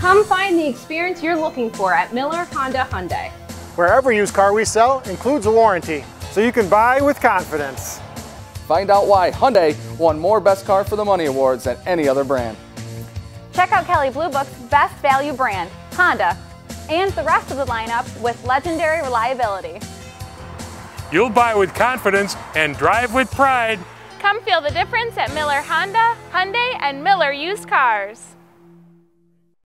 Come find the experience you're looking for at Miller Honda Hyundai. Where every used car we sell includes a warranty, so you can buy with confidence. Find out why Hyundai won more Best Car for the Money awards than any other brand. Check out Kelley Blue Book's best value brand, Honda, and the rest of the lineup with legendary reliability. You'll buy with confidence and drive with pride. Come feel the difference at Miller Honda, Hyundai, and Miller Used Cars.